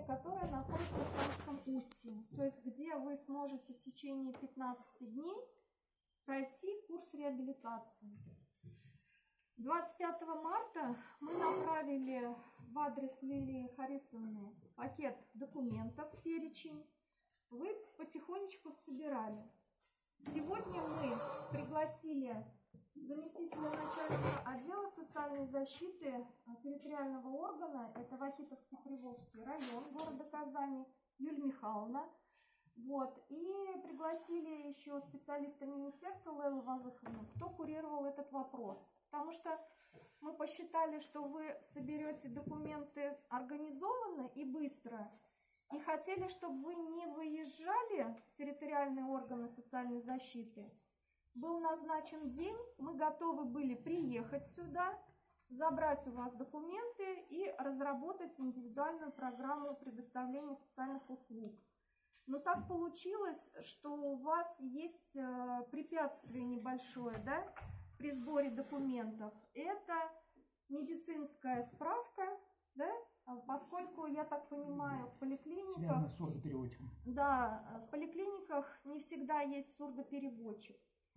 которая находится в Камском устье, то есть где вы сможете в течение 15 дней пройти курс реабилитации. 25 марта мы направили в адрес Лилии Харисовны пакет документов, перечень. Вы потихонечку собирали. Сегодня мы пригласили заместителя начальника отдела социальной защиты территориального органа, это Вахитовский Приволжский район города Казани, Юлия Михайловна. Вот. И пригласили еще специалиста министерства Лейлу Вазыховну, кто курировал этот вопрос. Потому что мы посчитали, что вы соберете документы организованно и быстро, и хотели, чтобы вы не выезжали в территориальные органы социальной защиты. Был назначен день, мы готовы были приехать сюда, забрать у вас документы и разработать индивидуальную программу предоставления социальных услуг. Но так получилось, что у вас есть препятствие небольшое, да, при сборе документов. Это медицинская справка, да, поскольку, я так понимаю, в поликлиниках, да, в поликлиниках не всегда есть сурдопереводчик.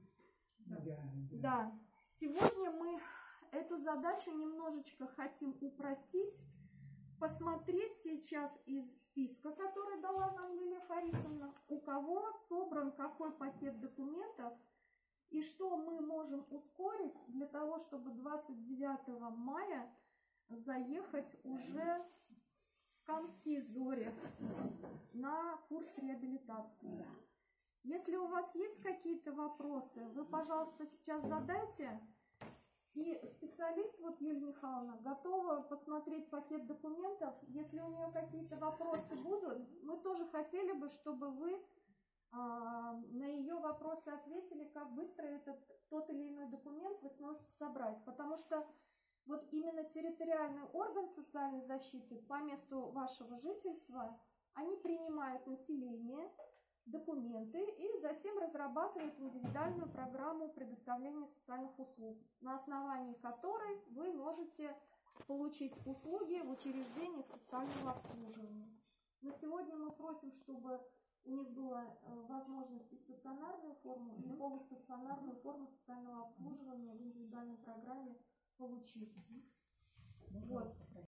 Да. Сегодня мы эту задачу немножечко хотим упростить, посмотреть сейчас из списка, который дала нам Лилия Харисовна, у кого собран какой пакет документов и что мы можем ускорить для того, чтобы 29 мая заехать уже в Камские Зори на курс реабилитации. Если у вас есть какие-то вопросы, вы, пожалуйста, сейчас задайте. И специалист, вот Юлия Михайловна, готова посмотреть пакет документов. Если у нее какие-то вопросы будут, мы тоже хотели бы, чтобы вы на ее вопросы ответили, как быстро тот или иной документ вы сможете собрать. Потому что вот именно территориальный орган социальной защиты по месту вашего жительства, они принимают население, документы и затем разрабатывают индивидуальную программу предоставления социальных услуг, на основании которой вы можете получить услуги в учреждениях социального обслуживания. На сегодня мы просим, чтобы у них была возможность и стационарную форму, и полустационарную форму социального обслуживания в индивидуальной программе получить. Вот.